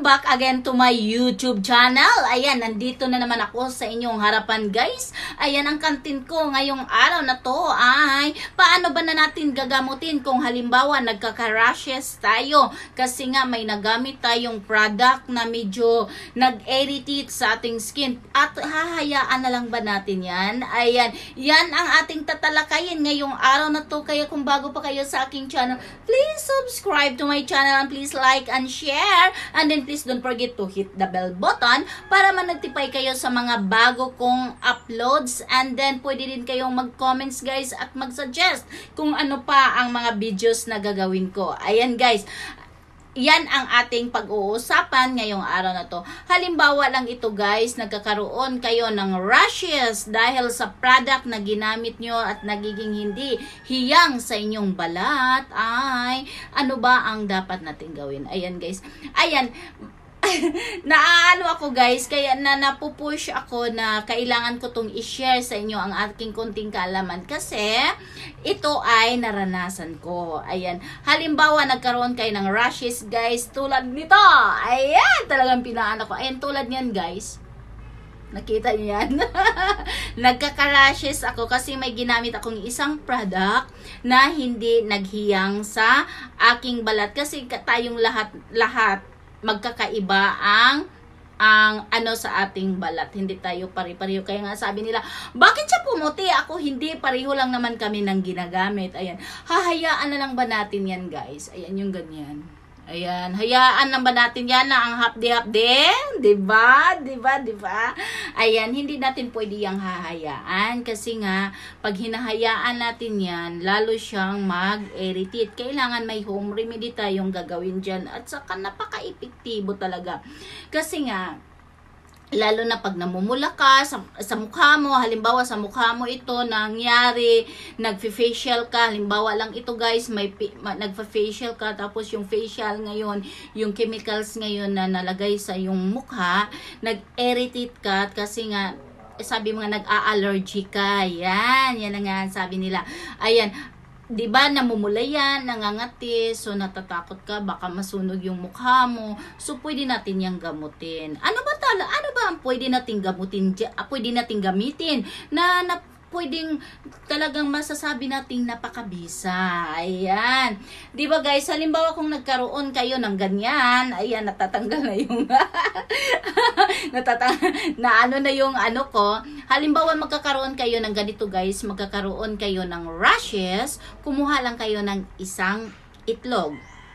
Welcome back again to my YouTube channel. Ayan, nandito na naman ako sa inyong harapan, guys. Ayan, ang content ko ngayong araw na to ay paano ba na natin gagamutin kung halimbawa nagkaka-rashes tayo kasi nga may nagamit tayong product na medyo nag-irritate sa ating skin at hahayaan na lang ba natin yan? Ayan, yan ang ating tatalakayin ngayong araw na to. Kaya kung bago pa kayo sa aking channel, please subscribe to my channel and please like and share. And then please don't forget to hit the bell button para managtipay kayo sa mga bago kong uploads. And then pwede din kayong mag-comments, guys, at mag-suggest kung ano pa ang mga videos na gagawin ko. Ayan, guys. Yan ang ating pag-uusapan ngayong araw na to. Halimbawa lang ito, guys, nagkakaroon kayo ng rashes dahil sa product na ginamit nyo at nagiging hindi hiyang sa inyong balat. Ay, ano ba ang dapat natin gawin? Ayan, guys. Ayan. Naaano ako, guys, kaya napupush ako na kailangan ko tong i-share sa inyo ang aking konting kaalaman kasi ito ay naranasan ko. Ayan, halimbawa nagkaroon kayo ng rashes, guys, tulad nito. Ayan, talagang pinaan ako. Ayan, tulad niyan, guys. Nakita niyo yan? Nagkaka-rashes ako kasi may ginamit akong isang product na hindi naghiyang sa aking balat kasi tayong lahat magkakaiba ang ano sa ating balat. Hindi tayo pare-pareho. Kaya nga sabi nila, bakit siya pumuti? Ako hindi, pareho lang naman kami ng ginagamit. Ayan. Hahayaan na lang ba natin yan, guys? Ayan, yung ganyan. Ayan, hayaan lang ba natin yan na ang hapde-hapde? Diba? Diba? Diba? Ayan, hindi natin pwede yung hahayaan kasi nga, pag hinahayaan natin yan, lalo siyang mag-irritate. Kailangan may home remedy tayong gagawin dyan at saka napaka-epektibo talaga. Kasi nga, lalo na pag namumula ka sa mukha mo, halimbawa sa mukha mo ito nangyari, nagfe-facial ka, halimbawa lang ito, guys, nagfa-facial ka, tapos yung facial ngayon, yung chemicals ngayon na nalagay sa yung mukha, nag-irritate ka kasi nga, sabi mga nag-a-allergy ka, yan na nga sabi nila. Ayan, diba, namumula yan, nangangati, so natatakot ka, baka masunog yung mukha mo, so pwede natin yung gamutin. Ano ba ang pwede natin gamutin, pwede natin gamitin, na pwedeng talagang masasabi nating napakabisa. Ayan. Diba, guys, halimbawa kung nagkaroon kayo ng ganyan, ayan, natatanggal na yung na ano na yung ano ko. Halimbawa magkakaroon kayo ng ganito, guys, magkakaroon kayo ng rashes, kumuha lang kayo ng isang itlog.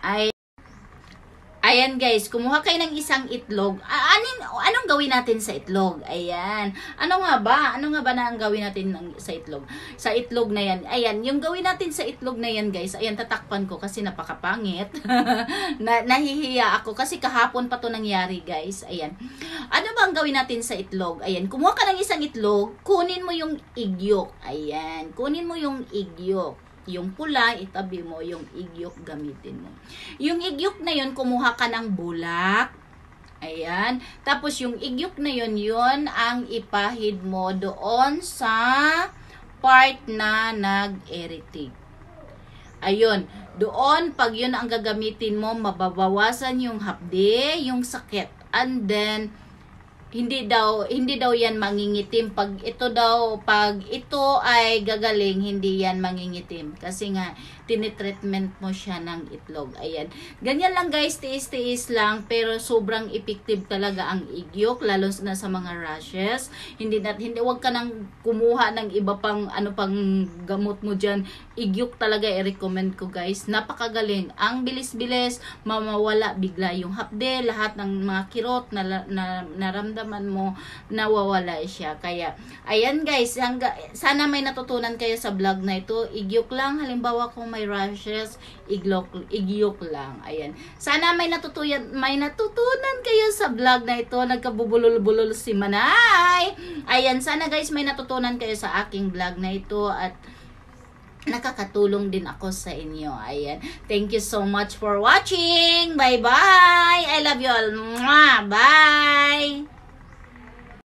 Ayan, guys, kumuha kayo ng isang itlog. Anong gawin natin sa itlog? Ayan. Ano nga ba na ang gawin natin sa itlog? Sa itlog na yan. Ayan, yung gawin natin sa itlog na yan, guys. Ayan, tatakpan ko kasi napakapangit. Nahihiya ako kasi kahapon pa to nangyari, guys. Ayan. Ano ba ang gawin natin sa itlog? Ayan, kumuha ka ng isang itlog, kunin mo yung igyok. Ayan, kunin mo yung igyok. Yung pula, itabi mo, yung igyok gamitin mo. Yung igyok na yun, kumuha ka ng bulak. Ayan. Tapos yung igyok na yun, yun ang ipahid mo doon sa part na nag-irritate. Ayun. Doon, pag yun ang gagamitin mo, mababawasan yung hapde, yung sakit. And then, hindi daw yan mangingitim. Pag ito ay gagaling, hindi yan mangingitim kasi nga tinitreatment mo siya ng itlog. Ayan, ganyan lang, guys, tiis-tiis lang, pero sobrang effective talaga ang igyok, lalo na sa mga rashes. Hindi wag ka nang kumuha ng iba pang pang gamot mo diyan. Igyok talaga i-recommend ko, guys. Napakagaling, ang bilis-bilis, mamawala bigla yung hapde, lahat ng mga kirot na naramdaman mo, nawawala siya. Kaya ayan, guys, sana may natutunan kayo sa vlog na ito. Igyok lang, halimbawa kung may rashes, igyok lang. Ayan. Sana may natutunan kayo sa vlog na ito. Nagkabubulol-bulol si Manay. Ayan, sana, guys, may natutunan kayo sa aking vlog na ito at nakakatulong din ako sa inyo. Ayan. Thank you so much for watching. Bye-bye. I love you all. Mwah. Bye.